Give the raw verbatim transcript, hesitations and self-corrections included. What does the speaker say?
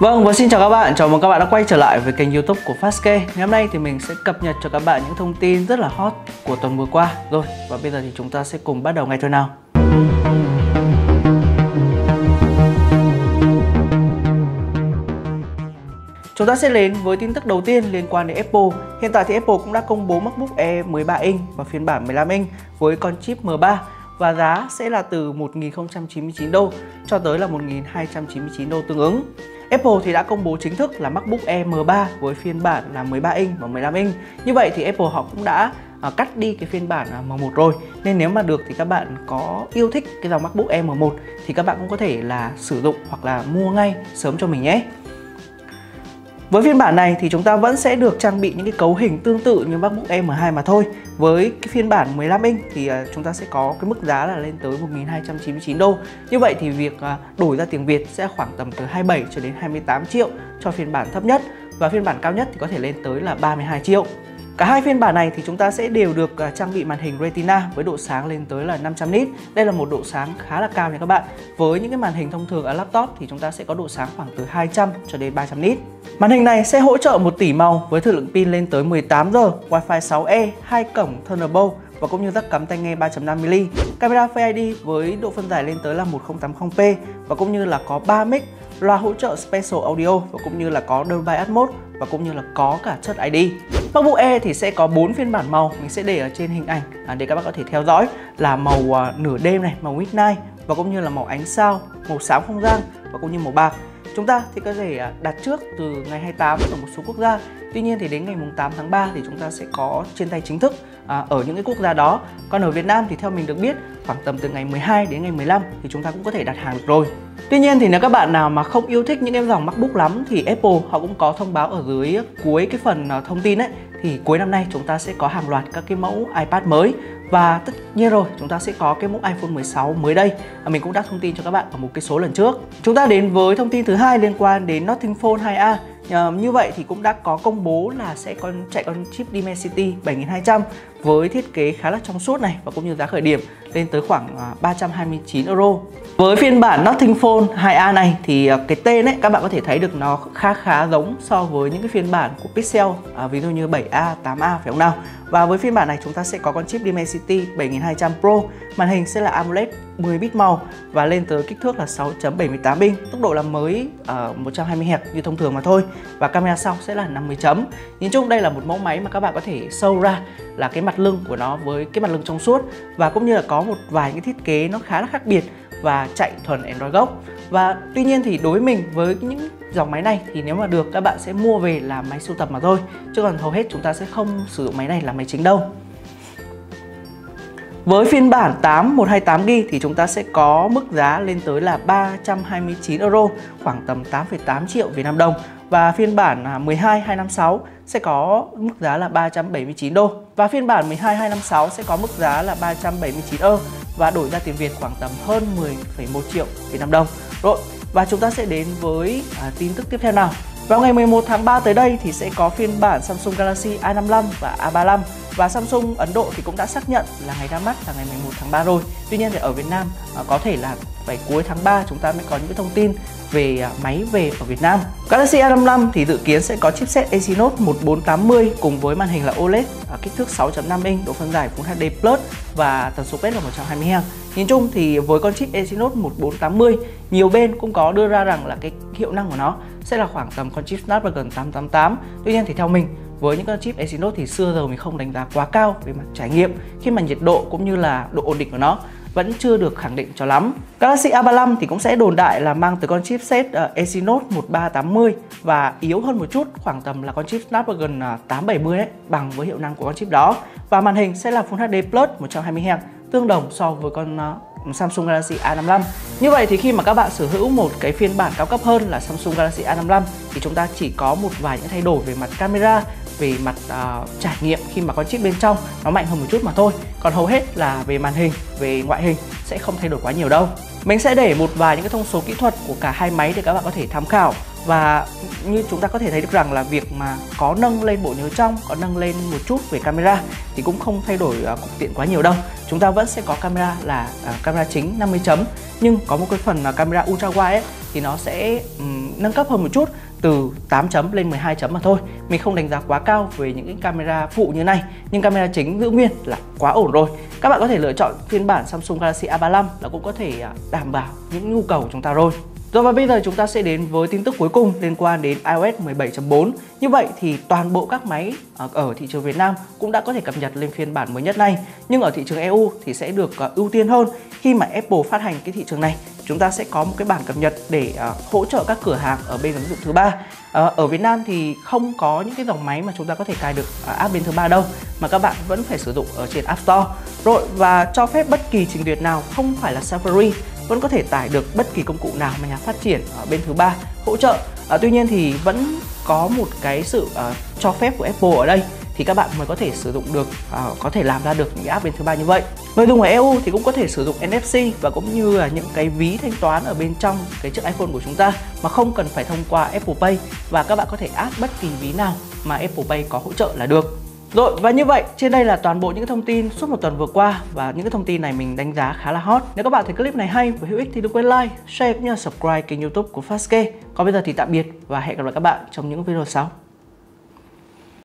Vâng, và xin chào các bạn, chào mừng các bạn đã quay trở lại với kênh YouTube của Fastskate. Ngày hôm nay thì mình sẽ cập nhật cho các bạn những thông tin rất là hot của tuần vừa qua. Rồi, và bây giờ thì chúng ta sẽ cùng bắt đầu ngay thôi nào. Chúng ta sẽ đến với tin tức đầu tiên liên quan đến Apple. Hiện tại thì Apple cũng đã công bố MacBook Air mười ba inch và phiên bản mười lăm inch với con chip M ba. Và giá sẽ là từ một nghìn không trăm chín mươi chín đô cho tới là một nghìn hai trăm chín mươi chín đô tương ứng. Apple thì đã công bố chính thức là MacBook Air M ba với phiên bản là mười ba inch và mười lăm inch. Như vậy thì Apple họ cũng đã uh, cắt đi cái phiên bản uh, M một rồi. Nên nếu mà được thì các bạn có yêu thích cái dòng MacBook Air M một thì các bạn cũng có thể là sử dụng hoặc là mua ngay sớm cho mình nhé. Với phiên bản này thì chúng ta vẫn sẽ được trang bị những cái cấu hình tương tự như MacBook Air M hai mà thôi. Với cái phiên bản mười lăm inch thì chúng ta sẽ có cái mức giá là lên tới một nghìn hai trăm chín mươi chín đô. Như vậy thì việc đổi ra tiền Việt sẽ khoảng tầm từ hai mươi bảy cho đến hai mươi tám triệu cho phiên bản thấp nhất. Và phiên bản cao nhất thì có thể lên tới là ba mươi hai triệu. Cả hai phiên bản này thì chúng ta sẽ đều được trang bị màn hình Retina với độ sáng lên tới là năm trăm nit. Đây là một độ sáng khá là cao nha các bạn. Với những cái màn hình thông thường ở laptop thì chúng ta sẽ có độ sáng khoảng từ hai trăm cho đến ba trăm nit. Màn hình này sẽ hỗ trợ một tỷ màu với thời lượng pin lên tới mười tám giờ, Wi-Fi sáu E, hai cổng Thunderbolt và cũng như jack cắm tai nghe ba chấm năm mi-li. Camera Face i đê với độ phân giải lên tới là một nghìn không trăm tám mươi p và cũng như là có ba mic, loa hỗ trợ Spatial Audio và cũng như là có Dolby Atmos và cũng như là có cả Touch i đê. MacBook Air thì sẽ có bốn phiên bản màu, mình sẽ để ở trên hình ảnh để các bạn có thể theo dõi là màu uh, nửa đêm này, màu midnight và cũng như là màu ánh sao, màu xám không gian và cũng như màu bạc. Chúng ta thì có thể đặt trước từ ngày hai mươi tám ở một số quốc gia. Tuy nhiên thì đến ngày tám tháng ba thì chúng ta sẽ có trên tay chính thức à, ở những cái quốc gia đó. Còn ở Việt Nam thì theo mình được biết khoảng tầm từ ngày mười hai đến ngày mười lăm thì chúng ta cũng có thể đặt hàng được rồi. Tuy nhiên thì nếu các bạn nào mà không yêu thích những em dòng MacBook lắm thì Apple họ cũng có thông báo ở dưới cuối cái phần thông tin ấy, thì cuối năm nay chúng ta sẽ có hàng loạt các cái mẫu iPad mới. Và tất nhiên rồi, chúng ta sẽ có cái mẫu iPhone mười sáu mới đây. à, Mình cũng đã thông tin cho các bạn ở một cái số lần trước. Chúng ta đến với thông tin thứ hai liên quan đến Nothing Phone hai A. à, Như vậy thì cũng đã có công bố là sẽ con chạy con chip Dimensity bảy nghìn hai trăm với thiết kế khá là trong suốt này và cũng như giá khởi điểm lên tới khoảng ba trăm hai mươi chín euro. Với phiên bản Nothing Phone hai A này thì cái tên ấy các bạn có thể thấy được nó khá khá giống so với những cái phiên bản của Pixel, à, ví dụ như bảy A, tám A phải không nào? Và với phiên bản này chúng ta sẽ có con chip Dimensity bảy nghìn hai trăm Pro, màn hình sẽ là AMOLED mười bit màu và lên tới kích thước là sáu chấm bảy mươi tám inch, tốc độ làm mới ở một trăm hai mươi héc như thông thường mà thôi. Và camera sau sẽ là năm mươi chấm. Nhìn chung đây là một mẫu máy mà các bạn có thể show ra là cái mặt lưng của nó với cái mặt lưng trong suốt và cũng như là có một vài cái thiết kế nó khá là khác biệt và chạy thuần Android gốc. Và tuy nhiên thì đối với mình với những dòng máy này thì nếu mà được các bạn sẽ mua về làm máy sưu tập mà thôi, chứ còn hầu hết chúng ta sẽ không sử dụng máy này làm máy chính đâu. Với phiên bản tám một trăm hai mươi tám gi bi thì chúng ta sẽ có mức giá lên tới là ba trăm hai mươi chín euro, khoảng tầm tám phẩy tám triệu Việt Nam đồng. Và phiên bản mười hai hai năm sáu sẽ có mức giá là ba trăm bảy mươi chín đô. Và phiên bản mười hai hai năm sáu sẽ có mức giá là ba trăm bảy mươi chín euro và đổi ra tiền Việt khoảng tầm hơn mười phẩy một triệu Việt Nam đồng. Rồi, và chúng ta sẽ đến với à, tin tức tiếp theo nào. Vào ngày mười một tháng ba tới đây thì sẽ có phiên bản Samsung Galaxy A năm mươi lăm và A ba mươi lăm. Và Samsung Ấn Độ thì cũng đã xác nhận là ngày ra mắt là ngày mười một tháng ba rồi. Tuy nhiên thì ở Việt Nam à, có thể là phải cuối tháng ba chúng ta mới có những cái thông tin về à, máy về ở Việt Nam. Galaxy A năm mươi lăm thì dự kiến sẽ có chipset Exynos một bốn tám mươi cùng với màn hình là ô led à, kích thước sáu chấm năm inch, độ phân giải Full hát đê Plus và tần số quét là một trăm hai mươi héc. Nhìn chung thì với con chip Exynos một bốn tám mươi, nhiều bên cũng có đưa ra rằng là cái hiệu năng của nó sẽ là khoảng tầm con chip Snapdragon tám tám tám. Tuy nhiên thì theo mình, với những con chip Exynos thì xưa giờ mình không đánh giá quá cao về mặt trải nghiệm khi mà nhiệt độ cũng như là độ ổn định của nó vẫn chưa được khẳng định cho lắm. Galaxy A ba mươi lăm thì cũng sẽ đồn đại là mang tới con chipset uh, Exynos một ba tám mươi và yếu hơn một chút, khoảng tầm là con chip Snapdragon uh, tám bảy mươi đấy, bằng với hiệu năng của con chip đó. Và màn hình sẽ là Full hát đê Plus một trăm hai mươi héc, tương đồng so với con uh, Samsung Galaxy A năm mươi lăm. Như vậy thì khi mà các bạn sở hữu một cái phiên bản cao cấp hơn là Samsung Galaxy A năm mươi lăm thì chúng ta chỉ có một vài những thay đổi về mặt camera, về mặt uh, trải nghiệm khi mà con chip bên trong nó mạnh hơn một chút mà thôi. Còn hầu hết là về màn hình, về ngoại hình sẽ không thay đổi quá nhiều đâu. Mình sẽ để một vài những cái thông số kỹ thuật của cả hai máy để các bạn có thể tham khảo. Và như chúng ta có thể thấy được rằng là việc mà có nâng lên bộ nhớ trong, có nâng lên một chút về camera thì cũng không thay đổi uh, cục tiện quá nhiều đâu. Chúng ta vẫn sẽ có camera là uh, camera chính năm mươi chấm, nhưng có một cái phần uh, camera ultra wide ấy, thì nó sẽ um, nâng cấp hơn một chút từ tám chấm lên mười hai chấm mà thôi. Mình không đánh giá quá cao về những cái camera phụ như này, nhưng camera chính giữ nguyên là quá ổn rồi. Các bạn có thể lựa chọn phiên bản Samsung Galaxy A ba mươi lăm là cũng có thể đảm bảo những nhu cầu của chúng ta rồi. Rồi và bây giờ chúng ta sẽ đến với tin tức cuối cùng liên quan đến i O S mười bảy chấm bốn. Như vậy thì toàn bộ các máy ở thị trường Việt Nam cũng đã có thể cập nhật lên phiên bản mới nhất này. Nhưng ở thị trường e u thì sẽ được ưu tiên hơn khi mà Apple phát hành cái thị trường này. Chúng ta sẽ có một cái bản cập nhật để uh, hỗ trợ các cửa hàng ở bên ứng dụng thứ ba. Uh, ở Việt Nam thì không có những cái dòng máy mà chúng ta có thể cài được uh, app bên thứ ba đâu, mà các bạn vẫn phải sử dụng ở trên App Store. Rồi và cho phép bất kỳ trình duyệt nào không phải là Safari vẫn có thể tải được bất kỳ công cụ nào mà nhà phát triển ở bên thứ ba hỗ trợ. À, tuy nhiên thì vẫn có một cái sự uh, cho phép của Apple ở đây thì các bạn mới có thể sử dụng được, uh, có thể làm ra được những app bên thứ ba như vậy. Người dùng ở e u thì cũng có thể sử dụng en ép xê và cũng như là những cái ví thanh toán ở bên trong cái chiếc iPhone của chúng ta mà không cần phải thông qua Apple Pay, và các bạn có thể add bất kỳ ví nào mà Apple Pay có hỗ trợ là được. Rồi và như vậy, trên đây là toàn bộ những thông tin suốt một tuần vừa qua, và những cái thông tin này mình đánh giá khá là hot. Nếu các bạn thấy clip này hay và hữu ích thì đừng quên like, share cũng như là subscribe kênh YouTube của Fastcase. Còn bây giờ thì tạm biệt và hẹn gặp lại các bạn trong những video sau.